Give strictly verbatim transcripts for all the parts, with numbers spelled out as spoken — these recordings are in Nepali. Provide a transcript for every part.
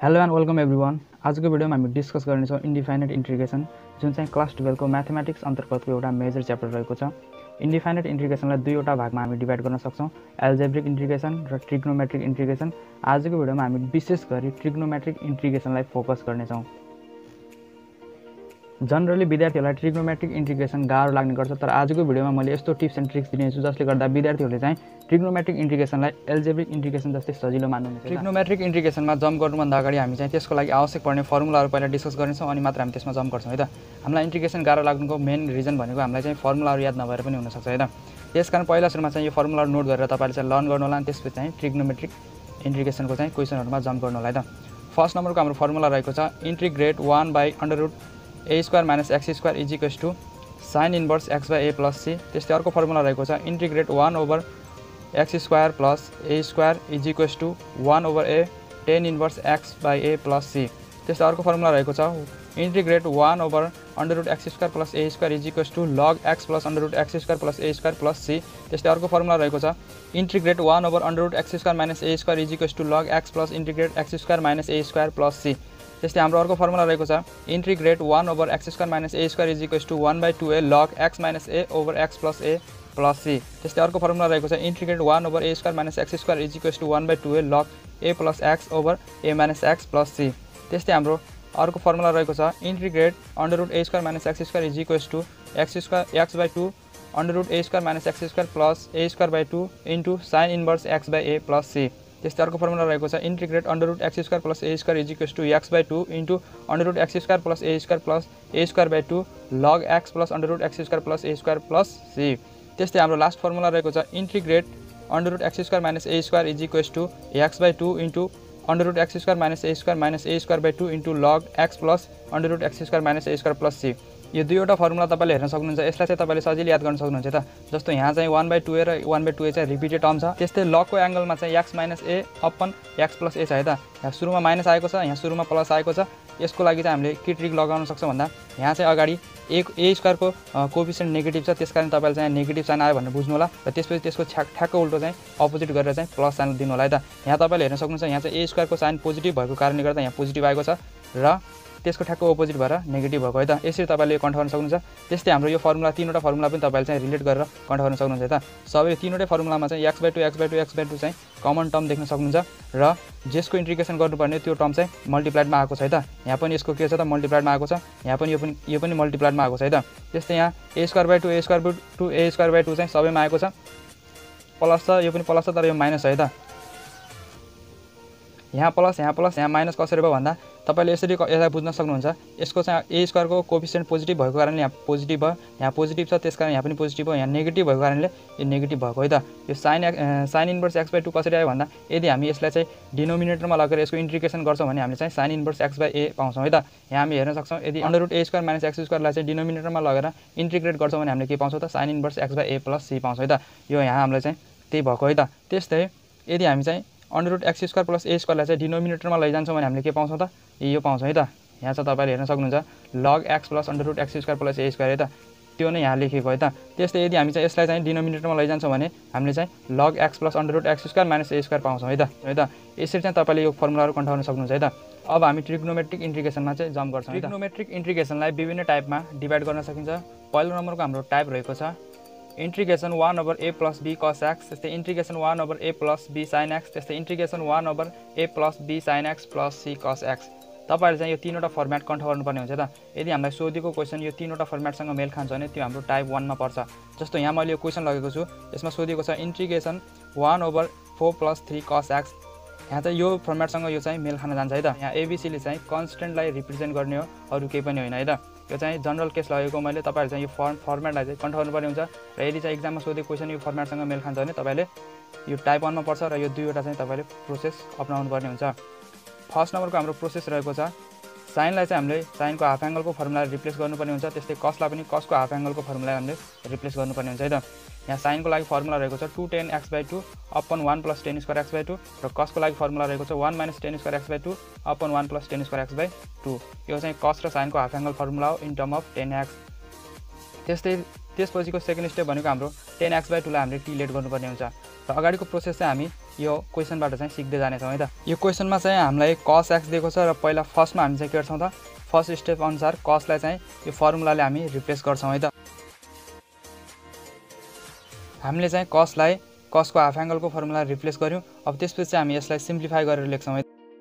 Hello and welcome everyone. आजको भिडियोमा हामी डिस्कस गर्नेछौँ इन्डिफाइनेट इन्टिग्रेसन, जुन चाहिँ क्लास ट्वेल्भ को म्याथमेटिक्स अन्तर्गतको एउटा मेजर च्याप्टर रहेको छ। इन्डिफाइनेट इन्टिग्रेसनलाई दुईवटा भागमा हामी डिभाइड गर्न सक्छौँ, एल्जेब्रिक इन्टिग्रेसन र ट्रिग्नोमेट्रिक इन्टिग्रेसन। आजको भिडियोमा हामी विशेष गरी ट्रिग्नोमेट्रिक इन्टिग्रेसनलाई फोकस गर्नेछौँ। जनरली विद्यार्थीहरूलाई ट्रिग्नोमेट्रिक इन्टिग्रेसन गाह्रो लाग्ने गर्छ, तर आजको भिडियोमा मैले यस्तो टिप्स एन्ड ट्रिक्स दिनेछु जसले गर्दा विद्यार्थीहरूले चाहिँ ट्रिग्नोमेट्रिक इन्टिग्रेसनलाई एल्जेब्रिक इन्टिग्रेसन जस्तै सजिलो मान्नुहुनेछ। ट्रिग्नोमेट्रिक इन्टिग्रेसनमा जम्प गर्नुभन्दा अगाडि हामी चाहिँ त्यसको लागि आवश्यक पर्ने फर्मुलाहरू पहिला डिस्कस गर्नेछौँ, अनि मात्र हामी त्यसमा जम्प गर्छौँ है त। हामीलाई इन्टिग्रेसन गाह्रो लाग्नुको मेन रिजन भनेको हामीलाई चाहिँ फर्मुलाहरू याद नभएर पनि हुनसक्छ है त। त्यसकारण पहिला सुरुमा चाहिँ यो फर्मुलाहरू नोट गरेर तपाईँले चाहिँ लर्न गर्नु होला, अनि त्यसपछि चाहिँ ट्रिग्नोमेट्रिक इन्टिग्रेसनको चाहिँ क्वेसनहरूमा जम्प गर्नु होला है त। फर्स्ट नम्बरको हाम्रो फर्मुला रहेको छ integrate one by under root a square minus x square is equals to sine inverse x by a plus c. त्यस्तै अर्को फर्मुला रहेको छ integrate one over x square plus a square is equals to one over a tan inverse x by a plus c. त्यस्तै अर्को फर्मुला रहेको छ integrate one over under root x square plus a square is equals to log x plus under root x square plus a square plus c. त्यस्तै अर्को फर्मुला रहेको छ integrate one over under root x square minus a square is equals to log x plus integrate x square minus a square plus c. त्यस्तै हाम्रो अर्को फर्मुला रहेको छ integrate one over x square minus a square is equals to one by two a log x minus a over x plus a plus c. त्यस्तै अर्को फर्मुला रहेको छ integrate one over a square minus x square is equals to one by two a log a plus x over a minus x plus c. त्यस्तै हाम्रो अर्को फर्मुला रहेको छ integrate under root a square minus x square is equals to x square x by two under root a square minus x square plus a square by two into sine inverse x by a plus c. त्यस्तै अर्को फर्मुला रहेको छ integrate under root x square plus a square is equals to x by two into under root x square plus a square plus a square by two log x plus under root x square plus a square plus c. त्यस्तै हाम्रो लास्ट फर्मुला रहेको छ integrate under root x square minus a square is equals to x by two into under root x square minus a square minus a square by two into log x plus under root x square minus a square plus c. यो दुईवटा फर्मुला तपाईँले हेर्न सक्नुहुन्छ। यसलाई चाहिँ तपाईँले सजिलै याद गर्न सक्नुहुन्छ त। जस्तो यहाँ चाहिँ वान बाई टू ए र वान बाई टू ए चाहिँ रिपिटेड टर्म छ। त्यस्तै लगको एङ्गलमा चाहिँ x minus a upon x plus a छ है त। यहाँ सुरुमा माइनस आएको छ, यहाँ सुरुमा प्लस आएको छ। यसको लागि चाहिँ हामीले के ट्रिक लगाउन सक्छौँ भन्दा यहाँ चाहिँ अगाडि एक ए स्क्वायरको कोफिसिएन्ट नेगेटिभ छ, त्यस कारण तपाईँले चाहिँ नेगेटिभ साइन आयो भनेर बुझ्नु होला, र त्यसपछि त्यसको ठ्याक ठ्याक्क उल्टो चाहिँ अपोजिट गरेर चाहिँ प्लस साइन दिनु होला है त। यहाँ तपाईँले हेर्न सक्नुहुन्छ यहाँ चाहिँ ए स्क्वायरको साइन पोजिटिभ भएको कारणले गर्दा यहाँ पोजिटिभ आएको छ र त्यसको ठ्याक्क अपोजिट भएर नेगेटिभ भएको है त। यसरी तपाईँले कन्ट गर्न सक्नुहुन्छ। त्यस्तै हाम्रो यो फर्मुला तीनवटा फर्मुला पनि तपाईँले चाहिँ रिलेट गरेर कन्ट गर्न सक्नुहुन्छ है त। सबै तीनवटै फर्मुलामा चाहिँ x by two x by two x by two चाहिँ कमन टर्म देख्न सक्नुहुन्छ, र जसको इन्टिग्रेसन गर्नुपर्ने त्यो टर्म चाहिँ मल्टिप्लाइडमा आएको छ है त। यहाँ पनि यसको के छ त मल्टिप्लाइडमा आएको छ, यहाँ पनि यो पनि यो पनि मल्टिप्लाइडमा आएको छ है त। त्यस्तै यहाँ a square by two a square by two a square by two चाहिँ सबैमा आएको छ, प्लस छ, यो पनि प्लस छ, तर यो माइनस है त। यहाँ प्लस यहाँ प्लस यहाँ माइनस कसरी भयो भन्दा तपाईँले यसरी यसलाई बुझ्न सक्नुहुन्छ। यसको चाहिँ ए स्क्वायरको कोफिसिएन्ट पोजिटिभ भएको कारणले यहाँ पोजिटिभ भयो, यहाँ पोजिटिभ छ त्यस कारण यहाँ पनि पोजिटिभ भयो, यहाँ नेगेटिभ भएको कारणले यो नेगेटिभ भएको है त। यो sine sine inverse x by two कसरी आयो भन्दा यदि हामी यसलाई चाहिँ डिनोमिनेटरमा लगेर यसको इन्टिग्रेसन गर्छौँ भने हामीले चाहिँ sine inverse x by a पाउँछौँ है त। यहाँ हामी हेर्न सक्छौँ यदि under root a square minus x स्क्वायरलाई चाहिँ डिनोमिनेटरमा लगेर इन्टिग्रेट गर्छौँ भने हामीले के पाउँछौँ त sine inverse x by a plus c पाउँछौँ है त। यो यहाँ हामीलाई चाहिँ त्यही भएको है त। त्यस्तै यदि हामी चाहिँ under root x square plus a स्क्वायरलाई चाहिँ डिनोमिनेटरमा लैजान्छौँ भने हामीले के पाउँछौँ त यो पाउँछौँ है त। यहाँ चाहिँ तपाईँले हेर्न सक्नुहुन्छ log x plus under root x square plus a square है त, त्यो नै यहाँ लेखेको है त। त्यस्तै यदि हामी चाहिँ यसलाई चाहिँ डिनोमिनेटरमा लैजान्छौँ भने हामीले चाहिँ log x plus under root x square minus a square पाउँछौँ है त है त। यसरी चाहिँ तपाईँले यो फर्मुलाहरू कन्ट गर्न सक्नुहुन्छ है त। अब हामी ट्रिग्नोमेट्रिक इन्टिग्रेसनमा चाहिँ जम्प गर्छौँ। ट्रिग्नोमेट्रिक इन्टिग्रेसनलाई विभिन्न टाइपमा डिभाइड गर्न सकिन्छ। पहिलो नम्बरको हाम्रो टाइप रहेको छ integration one over a plus b cos x, त्यस्तै integration one over a plus b sine x, त्यस्तै integration one over a plus b sine x plus c cos x. तपाईँहरूले चाहिँ यो तीनवटा फर्मेट कन्ट गर्नुपर्ने हुन्छ त। यदि हामीलाई सोधेको क्वेसन यो तीनवटा फर्मेटसँग मेल खान्छ भने त्यो हाम्रो टाइप वानमा पर्छ। जस्तो यहाँ मैले यो क्वेसन लगेको छु, यसमा सोधेको छ integration one over four plus three cos x. यहाँ चाहिँ यो फर्मेटसँग यो चाहिँ मेल खान जान्छ है त। यहाँ एबिसीले चाहिँ कन्सटेन्टलाई रिप्रेजेन्ट गर्ने हो, अरू केही पनि होइन है त। यो चाहिँ जनरल केस लगेको मैले। तपाईँहरू चाहिँ यो फर्म फर्मेटलाई चाहिँ कन्ट गर्नुपर्ने हुन्छ, र यदि चाहिँ एक्जाममा सोधेको क्वेसन यो फर्मेटसँग मेल खान्छ भने तपाईँले यो टाइप वानमा पर्छ, र यो दुईवटा चाहिँ तपाईँले प्रोसेस अपनाउनु पर्ने हुन्छ। फर्स्ट नम्बरको हाम्रो प्रोसेस रहेको छ साइनलाई चाहिँ हामीले साइनको हाफ एङ्गलको फर्मुला रिप्लेस गर्नुपर्ने हुन्छ, त्यस्तै कसलाई पनि कसको हाफ एङ्गलको फर्मुला हामीले रिप्लेस गर्नुपर्ने हुन्छ है त। यहाँ साइनको लागि फर्मुला रहेको छ two tan x by two upon one plus tan square x by two, र कसको लागि फर्मुला रहेको छ one minus tan square x by two upon one plus tan square x by two. यो चाहिँ कस र साइनको हाफ एङ्गल फर्मुला हो in term of tan x. त्यस्तै त्यसपछिको सेकेन्ड स्टेप भनेको हाम्रो टेन एक्स बाई टूलाई हामीले टी लेट गर्नुपर्ने हुन्छ र अगाडिको प्रोसेस चाहिँ हामी यो क्वेसनबाट चाहिँ सिक्दै जानेछौँ है त। यो क्वेसनमा चाहिँ हामीलाई कस एक्स दिएको छ र पहिला फर्स्टमा हामी चाहिँ के गर्छौँ त फर्स्ट स्टेप अनुसार कसलाई चाहिँ यो फर्मुलाले हामी रिप्लेस गर्छौँ है त। हामीले चाहिँ कसलाई कसको हाफ एङ्गलको फर्मुला रिप्लेस गर्यौँ। अब त्यसपछि चाहिँ हामी यसलाई सिम्प्लिफाई गरेर लेख्छौँ है।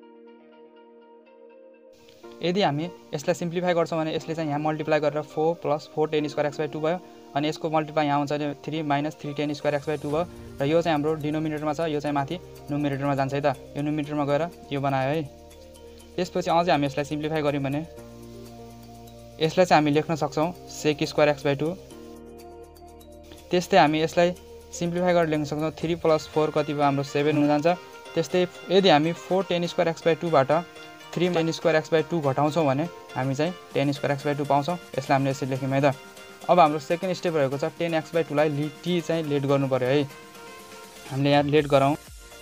यदि हामी यसलाई सिम्प्लिफाई गर्छौँ भने यसले चाहिँ यहाँ मल्टिप्लाई गरेर four plus four tan square x by two भयो अनि यसको मल्टिप्लाई यहाँ आउँछ three minus three tan square x by two भयो र यो चाहिँ हाम्रो डिनोमिनेटरमा छ, यो चाहिँ माथि न्युमिनेटरमा जान्छ है त। यो न्युमिनेटरमा गएर यो बनायो है। त्यसपछि अझै हामी यसलाई सिम्प्लिफाई गऱ्यौँ भने यसलाई चाहिँ हामी लेख्न सक्छौँ sec square x by two. त्यस्तै हामी यसलाई सिम्प्लिफाई गरेर लेख्न सक्छौँ थ्री प्लस फोर कति भयो हाम्रो सेभेन हुन जान्छ। त्यस्तै यदि हामी four tan square x by टूबाट three tan square x by two घटाउँछौँ भने हामी चाहिँ tan square x by two पाउँछौँ। यसलाई हामीले यसरी लेख्यौँ है त। अब हाम्रो सेकेन्ड स्टेप रहेको छ टेन एक्स बाई टूलाई लि टी चाहिँ लेट गर्नु पऱ्यो है। हामीले यहाँ लेट गरौँ।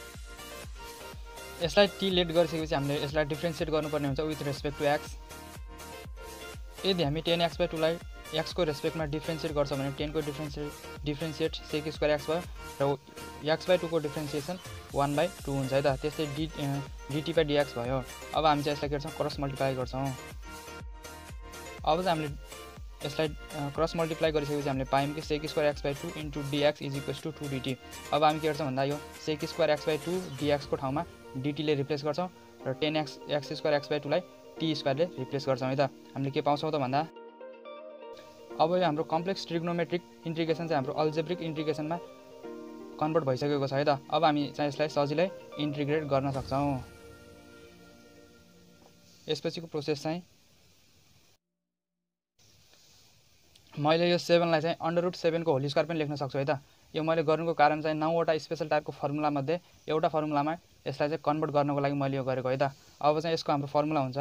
यसलाई टी लेट गरिसकेपछि हामीले यसलाई डिफ्रेन्सिएट गर्नुपर्ने हुन्छ विथ रेस्पेक्ट टु एक्स। यदि हामी टेन एक्स बाई टूलाई एक्सको रेस्पेक्टमा डिफ्रेन्सिएट गर्छौँ भने टेनको differentiate differentiate sec square x भयो र एक्स बाई टूको डिफ्रेन्सिएसन वान बाई टू हुन्छ है त। त्यस्तै डी डिटी बाई डिएक्स भयो। अब हामी चाहिँ यसलाई के गर्छौँ क्रस मल्टिप्लाई गर्छौँ। अब चाहिँ हामीले यसलाई क्रस मल्टिप्लाई गरिसकेपछि हामीले पायौँ कि sec square x by two into dx is equals to two dt. अब हामी के गर्छौँ भन्दा यो sec square x by two डिएक्सको ठाउँमा डिटीले रिप्लेस गर्छौँ र tan x x square x by टूलाई टी स्क्वायरले रिप्लेस गर्छौँ है त। हामीले के पाउँछौँ त भन्दा अब यो हाम्रो कम्प्लेक्स ट्रिग्नोमेट्रिक इन्टिग्रेसन चाहिँ हाम्रो अल्जेब्रिक इन्टिग्रेसनमा कन्भर्ट भइसकेको छ है त। अब हामी चाहिँ यसलाई सजिलै इन्टिग्रेट गर्न सक्छौँ। यसपछिको प्रोसेस चाहिँ मैले यो सेभेनलाई चाहिँ अन्डर रुट सेभेनको होल स्क्वायर पनि लेख्न सक्छु है त। यो मैले गर्नुको कारण चाहिँ नौवटा स्पेसल टाइपको फर्मुलामध्ये एउटा फर्मुलामा यसलाई चाहिँ कन्भर्ट गर्नको लागि मैले यो गरेको है त। अब चाहिँ यसको हाम्रो फर्मुला हुन्छ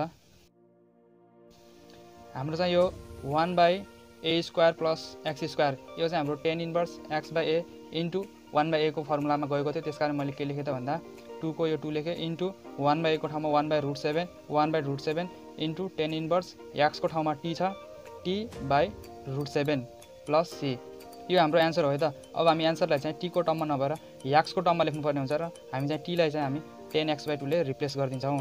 हाम्रो चाहिँ यो one by a square plus x square. यो चाहिँ हाम्रो tan inverse x by a into one by एको फर्मुलामा गएको थियो। त्यस कारण मैले के लेखेँ त भन्दा टूको यो टू लेखेँ इन्टु वान बाई एको ठाउँमा one by root seven one by root seven into tan inverse एक्सको ठाउँमा टी छ t by root seven plus c. यो हाम्रो एन्सर हो है त। अब हामी एन्सरलाई चाहिँ टीको टर्ममा नभएर एक्सको टर्ममा लेख्नुपर्ने हुन्छ र हामी चाहिँ टीलाई चाहिँ हामी टेन एक्स बाई टूले रिप्लेस गरिदिन्छौँ।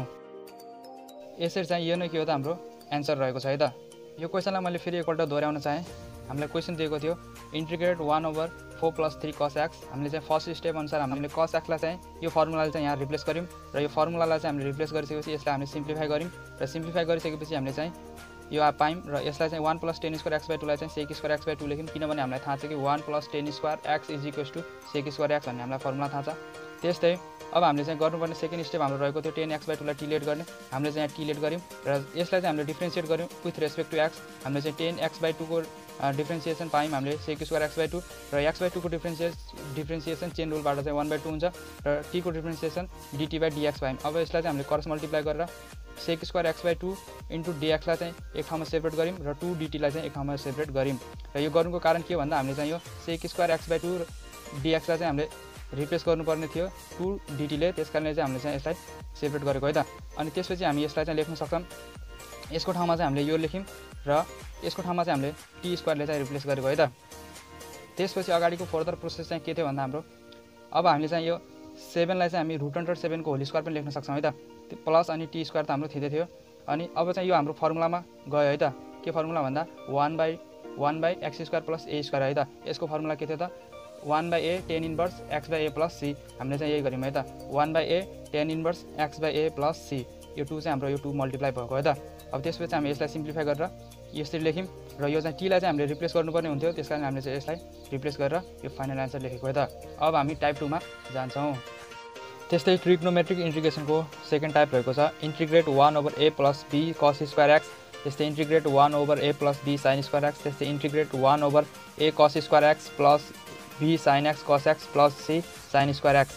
यसरी चाहिँ यो नै के हो त हाम्रो एन्सर रहेको छ है त। यो क्वेसनलाई मैले फेरि एकपल्ट दोहोऱ्याउन चाहेँ। हामीलाई क्वेसन दिएको थियो integrate one over four plus three cos x. हामीले चाहिँ फर्स्ट स्टेप अनुसार हामीले कस एक्सलाई चाहिँ यो फर्मुलाले चाहिँ यहाँ रिप्लेस गऱ्यौँ र यो फर्मुलालाई चाहिँ हामीले रिप्लेस गरिसकेपछि यसलाई हामीले सिम्प्लिफाई गऱ्यौँ र सिम्प्लिफाई गरिसकेपछि हामीले चाहिँ यो पायौँ र यसलाई चाहिँ one plus tan square x by टूलाई चाहिँ sec square x by two लेख्यौँ किनभने हामीलाई थाहा छ कि one plus tan square x is equals to sec square x भन्ने हामीलाई फर्मुला थाहा छ। त्यस्तै अब हामीले चाहिँ गर्नुपर्ने सेकेन्ड स्टेप हाम्रो रहेको थियो टेन एक्स बाई टूलाई टिलेट गर्ने। हामीले चाहिँ यहाँ टिलेट गऱ्यौँ र यसलाई चाहिँ हामीले डिफ्रेन्सिएट गऱ्यौँ विथ रेस्पेक्ट टु एक्स। हामीले चाहिँ टेन एक्स बाई टूको डिफ्रेन्सिएसन पायौँ हामीले sec square x by two र एक्स बाई टूको डिफ्रेन्सिएस डिफ्रेन्सिएसन चेन रुलबाट चाहिँ वान बाई टू हुन्छ र टीको डिफ्रेन्सिएसन डिटी बाई डिएक्स पायौँ। अब यसलाई चाहिँ हामीले क्रस मल्टिप्लाई गरेर sec square x by two into डिएक्सलाई चाहिँ एक ठाउँमा सेपरेट गऱ्यौँ र टू डिटीलाई चाहिँ एक ठाउँमा सेपरेट गऱ्यौँ र यो गर्नुको कारण के भन्दा हामीले चाहिँ यो sec square x by two डिएक्सलाई चाहिँ हामीले रिप्लेस गर्नुपर्ने थियो टू डिटीले। त्यस कारणले चाहिँ हामीले चाहिँ यसलाई सेपरेट गरेको है त। अनि त्यसपछि हामी यसलाई चाहिँ लेख्न सक्छौँ यसको ठाउँमा चाहिँ हामीले यो लेख्यौँ र यसको ठाउँमा चाहिँ हामीले टी स्क्वायरले चाहिँ रिप्लेस गरेको है त। त्यसपछि अगाडिको फर्दर प्रोसेस चाहिँ के थियो भन्दा हाम्रो अब हामीले चाहिँ यो सेभेनलाई चाहिँ हामी रुट अन्डर सेभेनको होल स्क्वायर पनि लेख्न सक्छौँ है त। प्लस अनि टी स्क्वायर त हाम्रो थिँदै थियो। अनि अब चाहिँ यो हाम्रो फर्मुलामा गयो है त। के फर्मुला भन्दा one by one by x square plus a square है त। यसको फर्मुला के थियो त one by a tan inverse x by a plus c. हामीले चाहिँ यही गऱ्यौँ है त one by a tan inverse x by a plus c. यो टू चाहिँ हाम्रो यो टू मल्टिप्लाई भएको है त। अब त्यसपछि हामी यसलाई सिम्प्लिफाई गरेर यसरी लेख्यौँ र यो चाहिँ टीलाई चाहिँ हामीले रिप्लेस गर्नुपर्ने हुन्थ्यो। त्यस कारण हामीले चाहिँ यसलाई रिप्लेस गरेर यो फाइनल एन्सर लेखेको है त। अब हामी टाइप टूमा जान्छौँ। त्यस्तै ट्रिग्नोमेट्रिक इन्टिग्रेसनको सेकेन्ड टाइप रहेको छ integrate one over a plus b cos square x. त्यस्तै integrate one over a plus b sine square x. त्यस्तै integrate one over a cos square x plus b sine x cos x plus c sine square x.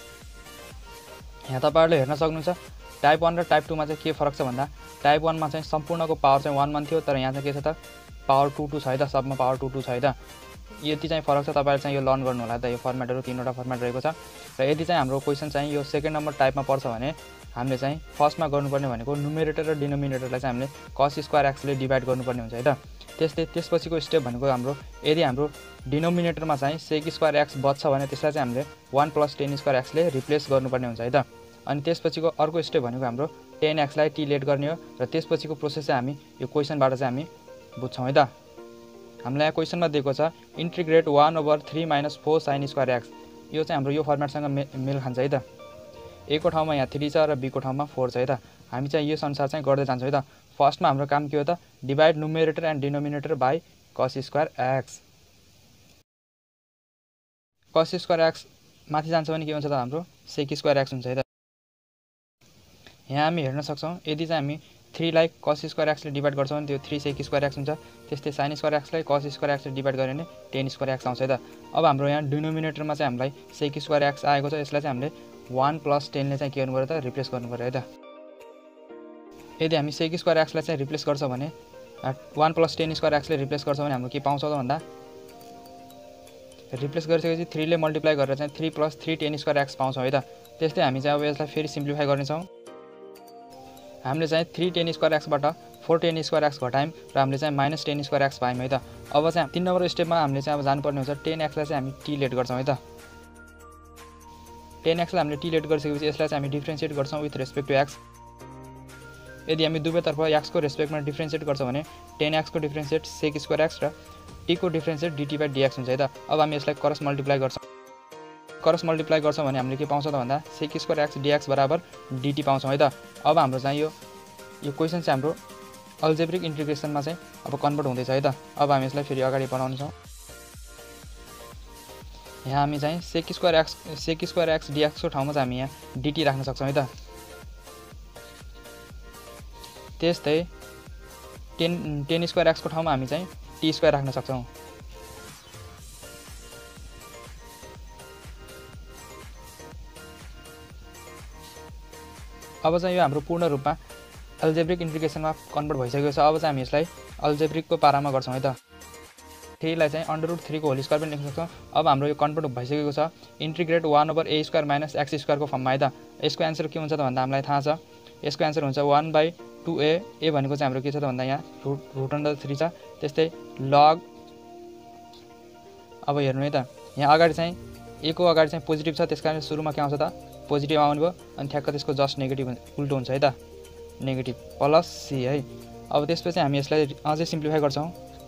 यहाँ तपाईँहरूले हेर्न सक्नुहुन्छ टाइप वान र टाइप टूमा चाहिँ के फरक छ भन्दा टाइप वानमा चाहिँ सम्पूर्णको पावर चाहिँ वान वान थियो तर यहाँ चाहिँ के छ त पावर टू टू छ है त। सबमा पावर टू टू छ है त। यति चाहिँ फरक छ। तपाईँहरूले चाहिँ यो लर्न गर्नु होला त। यो फर्मेटहरू तीनवटा फर्मेट रहेको छ र यदि चाहिँ हाम्रो क्वेसन चाहिँ यो सेकेन्ड नम्बर टाइपमा पर्छ भने हामीले चाहिँ फर्स्टमा गर्नुपर्ने भनेको नुमेरेटर र डिनोमिनेटरलाई चाहिँ हामीले कस स्क्वायर एक्सले डिभाइड गर्नुपर्ने हुन्छ है त। त्यस्तै त्यसपछिको स्टेप भनेको हाम्रो यदि हाम्रो डिनोमिनेटरमा चाहिँ सेक स्क्वायर एक्स बच्छ भने त्यसलाई चाहिँ हामीले वान प्लस टेन स्क्वायर एक्सले रिप्लेस गर्नुपर्ने हुन्छ है त। अनि त्यसपछिको अर्को स्टेप भनेको हाम्रो टेन एक्सलाई टी लेट गर्ने हो र त्यसपछिको प्रोसेस चाहिँ हामी यो क्वेसनबाट चाहिँ हामी बुझ्छौँ है त। हामीलाई यहाँ क्वेसनमा दिएको छ integrate one over three minus four sine square x. यो चाहिँ हाम्रो यो फर्मेटसँग मे मेल खान्छ है त। ए को ठाउँमा यहाँ थ्री छ र बी को ठाउँमा फोर छ है त। हामी चाहिँ यस अनुसार चाहिँ गर्दै जान्छौँ है त। फर्स्टमा हाम्रो काम के हो त, divide numerator and denominator by cos square x. Cos square x माथि जान्छ भने के हुन्छ त, हाम्रो सेक स्क्वायर एक्स हुन्छ है त। यहाँ हामी हेर्न सक्छौँ यदि चाहिँ हामी थ्रीलाई कस स्क्वायर एक्सले डिभाइड गर्छौँ भने त्यो थ्री सेक स्क्वायर एक्स हुन्छ। त्यस्तै sine square एक्सलाई cos square एक्सले divide गऱ्यो भने टेन स्क्वायर एक्स आउँछ है त। अब हाम्रो यहाँ डिनोमिनेटरमा चाहिँ हामीलाई सेक स्क्वायर एक्स आएको छ, यसलाई चाहिँ हामीले वान प्लस टेनले चाहिँ के गर्नु पऱ्यो त, रिप्लेस गर्नु पऱ्यो है त। यदि हामी सेक स्क्वायर एक्सलाई चाहिँ रिप्लेस गर्छ भने वान प्लस टेन स्क्वायर एक्सले रिप्लेस गर्छ भने हाम्रो के पाउँछ त भन्दा, रिप्लेस गरिसकेपछि थ्रीले मल्टिप्लाई गरेर चाहिँ three plus three tan square x पाउँछौँ है त। त्यस्तै हामी चाहिँ अब यसलाई फेरि सिम्प्लिफाई गर्नेछौँ। हामीले चाहिँ थ्री टेन स्क्वायर एक्सबाट फोर टेन स्क्वायर एक्स घटायौँ र हामीले चाहिँ माइनस टेन स्क्वायर एक्स पायौँ है त। अब चाहिँ तिन नम्बर स्टेपमा हामीले चाहिँ अब जानुपर्ने हुन्छ टेन एक्सलाई चाहिँ हामी टी लेट गर्छौँ है त। टेन एक्सलाई हामीले टी लेट गरिसकेपछि यसलाई चाहिँ हामी डिफ्रेन्सिएट गर्छौँ विथ रेस्पेक्ट टु एक्स। यदि हामी दुवैतर्फ एक्सको रेस्पेक्टमा डिफ्रेन्सिएट गर्छौँ भने टेन एक्सको डिफ्रेन्सिएट सेक स्क्वायर एक्स र टीको डिफ्रेन्सिएट डिटी बाई डिएक्स हुन्छ है त। अब हामी यसलाई क्रस मल्टिप्लाई गर्छौँ। क्रस मल्टिप्लाई गर्छौँ भने हामीले के पाउँछ त भन्दा सेक स्क्वायर एक्स डिएक्स बराबर डिटी पाउँछौँ है त। अब हाम्रो चाहिँ यो यो क्वेसन चाहिँ हाम्रो अल्जेब्रिक इन्टिग्रेसनमा चाहिँ अब कन्भर्ट हुँदैछ है त। अब हामी यसलाई फेरि अगाडि बढाउनेछौँ। यहाँ हामी चाहिँ sec square x sec square x डिएक्सको ठाउँमा चाहिँ हामी यहाँ डिटी राख्न सक्छौँ है त। त्यस्तै टेन टेन स्क्वायर एक्सको ठाउँमा हामी चाहिँ टी स्क्वायर राख्न सक्छौँ। अब चाहिँ यो हाम्रो पूर्ण रूपमा अल्जेब्रिक इन्टिग्रेसनमा कन्भर्ट भइसकेको छ। अब चाहिँ हामी यसलाई अल्जेब्रिकको पारामा गर्छौँ है त। थ्रीलाई चाहिँ अन्डर रुट थ्रीको होल स्क्वायर पनि लेख्न सक्छौँ। अब हाम्रो यो कन्भर्ट भइसकेको छ integrate one over a square minus x स्क्वायरको फर्ममा है त। यसको एन्सर के हुन्छ त भन्दा हामीलाई थाहा छ, यसको एन्सर हुन्छ one by two a. A भनेको चाहिँ हाम्रो के छ त भन्दा यहाँ रुट रुट अन्डर थ्री छ। त्यस्तै लग, अब हेर्नु है त, यहाँ अगाडि चाहिँ ए को अगाडि चाहिँ पोजिटिभ छ, त्यस कारण सुरुमा के आउँछ त पोजिटिभ आउनु भयो अनि ठ्याक्क त्यसको जस्ट नेगेटिभ उल्टो हुन्छ है त, नेगेटिभ प्लस सी है। अब त्यसपछि हामी यसलाई अझै सिम्प्लिफाई गर्छौँ।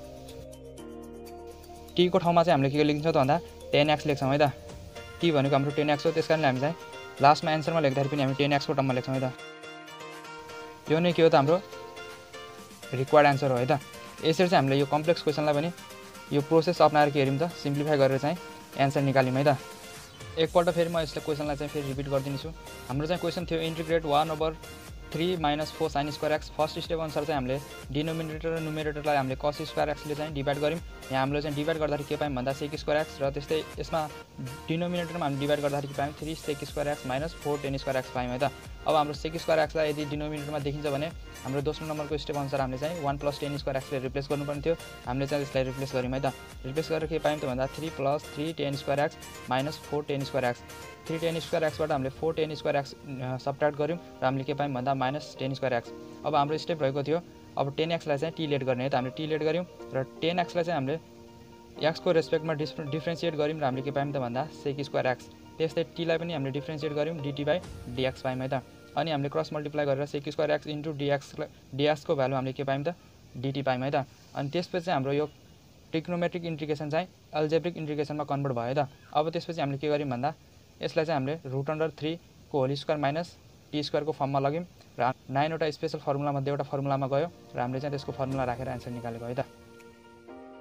टीको ठाउँमा चाहिँ हामीले के लेख्छौँ त भन्दा टेन एक्स लेख्छौँ है त। टी भनेको हाम्रो टेन एक्स हो, त्यस कारणले हामी चाहिँ लास्टमा एन्सरमा लेख्दाखेरि पनि हामी टेन एक्सको टर्ममा लेख्छौँ है त। यो नै के हो त हाम्रो रिक्वायर्ड एन्सर हो है त। यसरी चाहिँ हामीले यो कम्प्लेक्स क्वेसनलाई पनि यो प्रोसेस अप्नाएर के हेऱ्यौँ त, सिम्प्लिफाई गरेर चाहिँ एन्सर निकाल्यौँ है त। एकपल्ट फेरि म यसलाई क्वेसनलाई चाहिँ फेरि रिपिट गरिदिन्छु। हाम्रो चाहिँ क्वेसन थियो integrate one over three minus four sine square x. First step अनुसार चाहिँ हामीले डिनोमिनेटर र नुमेरेटरलाई हामीले कस स्क्वायर एक्सले चाहिँ डिभाइड गऱ्यौँ। यहाँ हामीले चाहिँ डिभाइड गर्दाखेरि के पायौँ भन्दा सेक स्क्वायर एक्स, र त्यस्तै यसमा डिनोमिनेटरमा हामीले डिभाइड गर्दाखेरि के पायौँ three sec square x minus four tan square x पायौँ है त। अब हाम्रो सेक स्क्वायर एक्सलाई यदि डिनोमिनेटरमा देखिन्छ भने हाम्रो दोस्रो नम्बरको स्टेप अनुसार हामीले चाहिँ वान प्लस टेन स्क्वायर एक्सले रिप्लेस गर्नुपर्ने थियो। हामीले चाहिँ त्यसलाई रिप्लेस गऱ्यौँ है त। रिप्लेस गरेर के पायौँ त भन्दा three plus three tan square x minus four tan square x. Three tan square एक्सबाट हामीले four tan square x subtract गऱ्यौँ र हामीले के पायौँ भन्दा माइनस टेन स्क्वायर एक्स। अब हाम्रो स्टेप रहेको थियो अब टेन एक्सलाई चाहिँ टी लेट गर्ने है त। हामीले टी लेट गऱ्यौँ र टेन एक्सलाई चाहिँ हामीले एक्सको रेस्पेक्टमा डिफ्रे डिफ्रेन्सिएट गऱ्यौँ र हामीले के पायौँ त भन्दा सेक स्क्वायर एक्स। त्यस्तै टीलाई पनि हामीले डिफ्रेन्सिएट गऱ्यौँ डिटी बाई डिएक्स पायौँ है त। अनि हामीले क्रस मल्टिप्लाई गरेर सेक स्क्वायर एक्स इन्टु डिएक्सलाई डिएक्सको भ्यालु हामीले के पायौँ त डिटी पायौँ है त। अनि त्यसपछि चाहिँ हाम्रो यो ट्रिग्नोमेट्रिक इन्टिग्रेसन चाहिँ अल्जेब्रिक इन्टिग्रेसनमा कन्भर्ट भयो है त। अब त्यसपछि हामीले के गर्यौँ भन्दा यसलाई चाहिँ हामीले रुट अन्डर थ्रीको होल स्क्वायर माइनस टी स्क्वायरको फर्ममा लग्यौँ र नाइनवटा स्पेसल फर्मुलामध्ये एउटा फर्मुलामा गयो र हामीले चाहिँ त्यसको फर्मुला राखेर एन्सर निकालेको है त।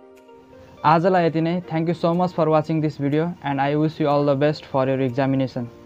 आजलाई यति नै। Thank you so much for watching this video and I wish you all the best for your examination.